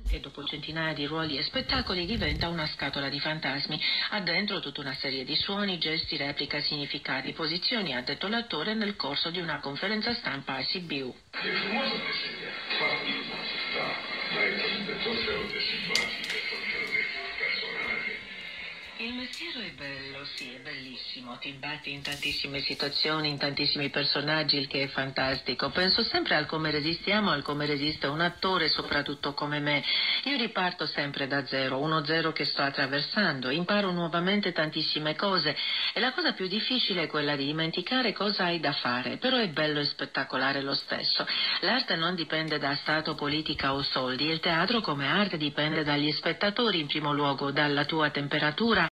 e dopo centinaia di ruoli e spettacoli diventa una scatola di fantasmi. Ha dentro tutta una serie di suoni, gesti, repliche, significati, posizioni, ha detto l'attore nel corso di una conferenza stampa a Sibiu. Il mestiere è bello, sì, è bellissimo, ti imbatti in tantissime situazioni, in tantissimi personaggi, il che è fantastico. Penso sempre al come resistiamo, al come resiste un attore, soprattutto come me. Io riparto sempre da zero, uno zero che sto attraversando, imparo nuovamente tantissime cose e la cosa più difficile è quella di dimenticare cosa hai da fare, però è bello e spettacolare lo stesso. L'arte non dipende da stato, politica o soldi, il teatro come arte dipende dagli spettatori in primo luogo, dalla tua temperatura